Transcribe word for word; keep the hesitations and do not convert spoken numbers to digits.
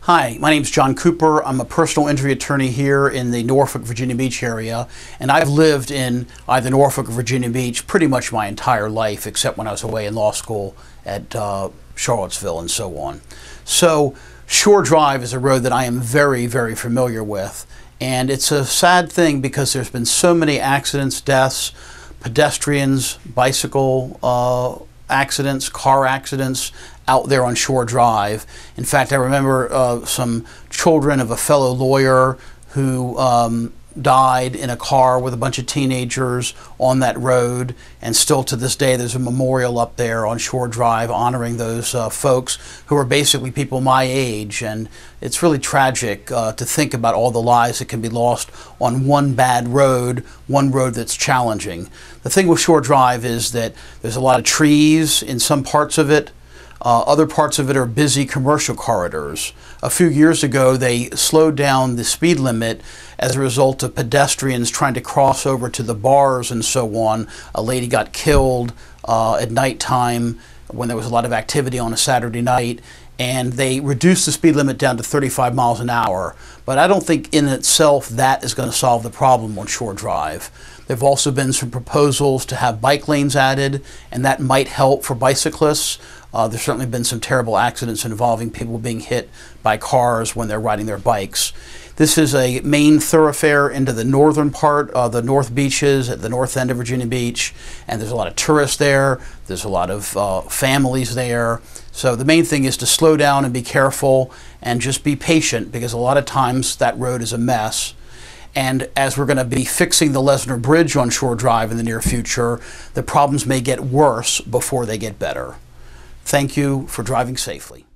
Hi, my name is John Cooper. I'm a personal injury attorney here in the Norfolk, Virginia Beach area, and I've lived in either Norfolk or Virginia Beach pretty much my entire life, except when I was away in law school at uh, Charlottesville and so on. So Shore Drive is a road that I am very, very familiar with, and it's a sad thing because there's been so many accidents, deaths, pedestrians, bicycle uh, accidents, car accidents out there on Shore Drive. In fact, I remember uh, some children of a fellow lawyer who um, died in a car with a bunch of teenagers on that road, and still to this day there's a memorial up there on Shore Drive honoring those uh, folks who are basically people my age. And it's really tragic uh, to think about all the lives that can be lost on one bad road, one road that's challenging. The thing with Shore Drive is that there's a lot of trees in some parts of it. Uh, other parts of it are busy commercial corridors. A few years ago, they slowed down the speed limit as a result of pedestrians trying to cross over to the bars and so on. A lady got killed uh, at nighttime when there was a lot of activity on a Saturday night, and they reduced the speed limit down to thirty-five miles an hour. But I don't think in itself that is going to solve the problem on Shore Drive. There have also been some proposals to have bike lanes added, and that might help for bicyclists. Uh, there's certainly been some terrible accidents involving people being hit by cars when they're riding their bikes. This is a main thoroughfare into the northern part of the North Beaches at the north end of Virginia Beach, and there's a lot of tourists there. There's a lot of uh, families there. So the main thing is to slow down and be careful and just be patient, because a lot of times that road is a mess. And as we're going to be fixing the Lesner Bridge on Shore Drive in the near future, the problems may get worse before they get better. Thank you for driving safely.